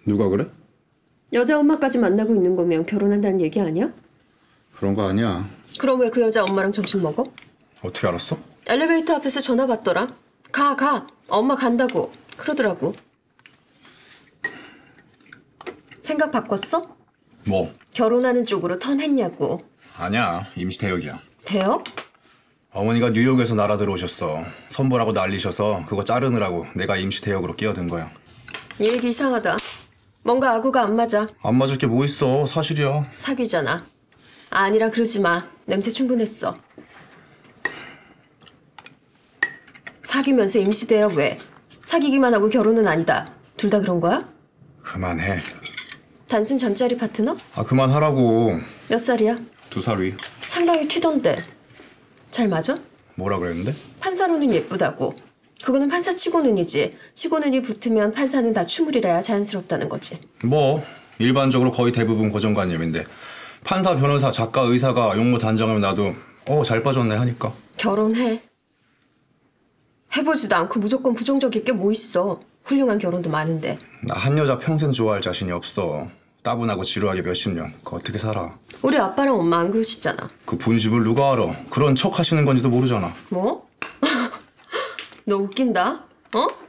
누가 그래? 여자 엄마까지 만나고 있는 거면 결혼한다는 얘기 아니야? 그런 거 아니야. 그럼 왜 그 여자 엄마랑 점심 먹어? 어떻게 알았어? 엘리베이터 앞에서 전화 받더라. 가. 엄마 간다고. 그러더라고. 생각 바꿨어? 뭐? 결혼하는 쪽으로 턴했냐고. 아니야. 임시태역이야. 돼요? 어머니가 뉴욕에서 날아 들어오셨어. 선보라고 난리셔서 그거 자르느라고 내가 임시태역으로 끼어든 거야. 이 얘기 이상하다. 뭔가 아구가 안 맞아. 안 맞을 게 뭐 있어. 사실이야. 사귀잖아. 아니라 그러지 마. 냄새 충분했어. 사귀면서 임시대역 왜? 사귀기만 하고 결혼은 아니다. 둘 다 그런 거야? 그만해. 단순 잠자리 파트너? 아 그만하라고. 몇 살이야? 2살 위. 상당히 튀던데. 잘 맞아? 뭐라 그랬는데? 판사로는 예쁘다고. 그거는 판사치고는이지. 치고는이 붙으면 판사는 다 추물이라야 자연스럽다는 거지. 뭐 일반적으로 거의 대부분 고정관념인데 판사, 변호사, 작가, 의사가 용모 단정하면 나도 잘 빠졌네 하니까. 결혼해. 해보지도 않고 무조건 부정적일 게 뭐 있어. 훌륭한 결혼도 많은데. 나 한 여자 평생 좋아할 자신이 없어. 따분하고 지루하게 몇십 년. 그거 어떻게 살아? 우리 아빠랑 엄마 안 그러시잖아. 그 본심을 누가 알아? 그런 척 하시는 건지도 모르잖아. 뭐? 너 웃긴다? 어?